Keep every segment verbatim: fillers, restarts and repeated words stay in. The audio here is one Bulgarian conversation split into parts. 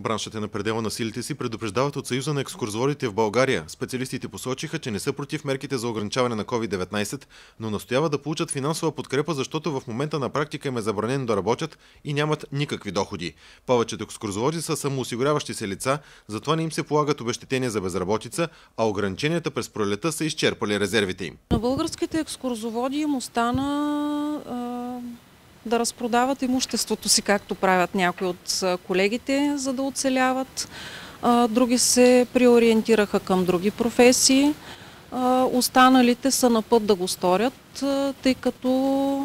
Браншът е на предела на силите си, предупреждават от Съюза на екскурзоводите в България. Специалистите посочиха, че не са против мерките за ограничаване на ковид деветнайсет, но настояват да получат финансова подкрепа, защото в момента на практика им е забранено да работят и нямат никакви доходи. Повечето екскурзоводи са самоосигуряващи се лица, затова не им се полагат обезщетения за безработица, а ограниченията през пролета са изчерпали резервите им. На българските екскурзоводи им остана да разпродават имуществото си, както правят някои от колегите, за да оцеляват. Други се преориентираха към други професии. Останалите са на път да го сторят, тъй като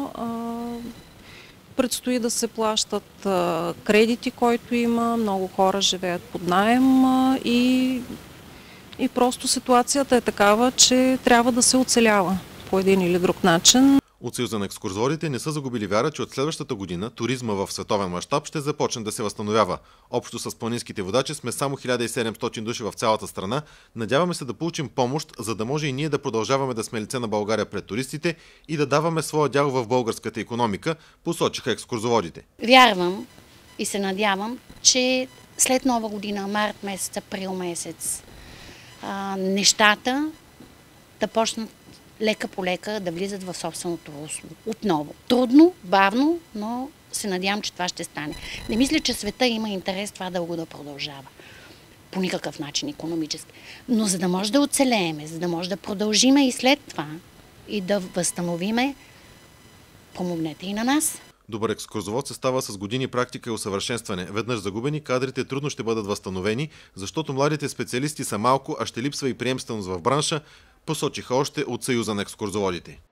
предстои да се плащат кредити, който има. Много хора живеят под наем и, и просто ситуацията е такава, че трябва да се оцелява по един или друг начин. От Съюза на екскурзоводите не са загубили вяра, че от следващата година туризма в световен мащаб ще започне да се възстановява. Общо с планинските водачи сме само хиляда и седемстотин души в цялата страна. Надяваме се да получим помощ, за да може и ние да продължаваме да сме лице на България пред туристите и да даваме своя дял в българската икономика, посочиха екскурзоводите. Вярвам и се надявам, че след Нова година, март месец, април месец, нещата да почнат лека по лека да влизат в собственото русло. Отново. Трудно, бавно, но се надявам, че това ще стане. Не мисля, че света има интерес това дълго да продължава. По никакъв начин икономически. Но за да може да оцелееме, за да може да продължиме и след това и да възстановиме, помогнете и на нас. Добър екскурзовод се става с години практика и усъвършенстване. Веднъж загубени, кадрите трудно ще бъдат възстановени, защото младите специалисти са малко, а ще липсва и приемственост в бранша, посочиха още от Съюза на екскурзоводите.